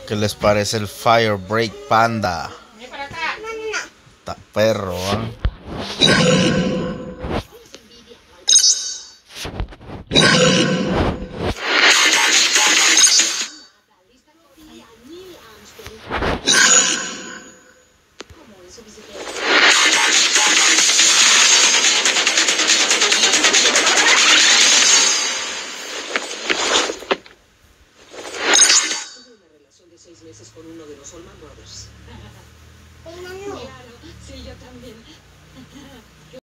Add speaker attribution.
Speaker 1: ¿Qué les parece el Fire Break Panda? Está perro, ¿eh?
Speaker 2: De 6 meses con uno de los Allman Brothers.
Speaker 3: Claro,
Speaker 2: Sí, yo también.